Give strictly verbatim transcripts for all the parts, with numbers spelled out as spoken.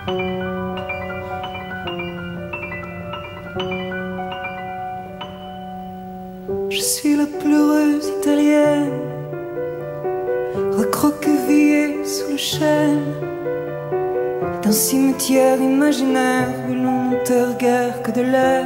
Je suis la pleureuse italienne, recroquevillée sous le chêne d'un cimetière imaginaire où l'on n'enterre guère que de l'air.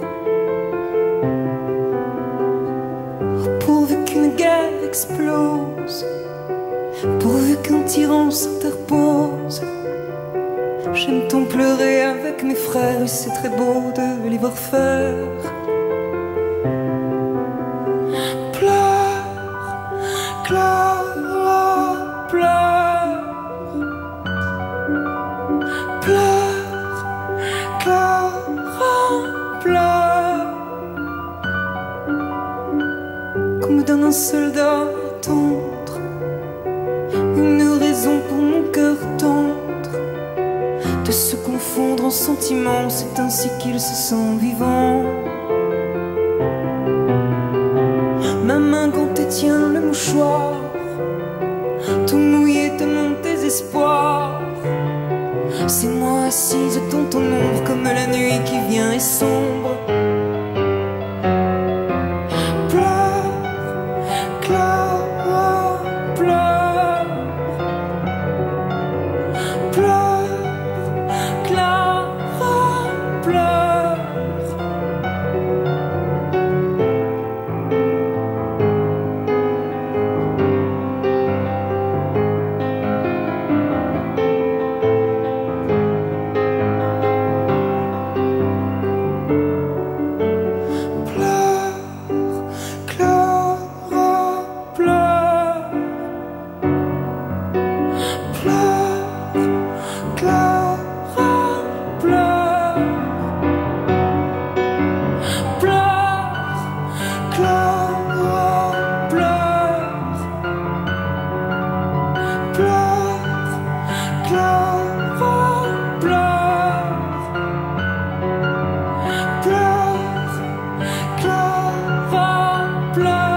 Pourvu qu'une guerre explose, pourvu qu'un tyran s'interpose, j'aime tant pleurer avec mes frères et c'est très beau de les voir faire. Clara, pleure, pleure, Clara, pleure, comme donne un soldat tendre, une raison pour mon cœur tendre de se confondre en sentiments, c'est ainsi qu'il se sent vivant. Ma main quand elle tient le mouchoir, tout mouillé de mon désespoir, c'est moi assise dans ton ombre comme la nuit qui vient et sombre. Pleure, Clara, pleure, pleure, Clara, pleure. Pleure, Clara, pleure.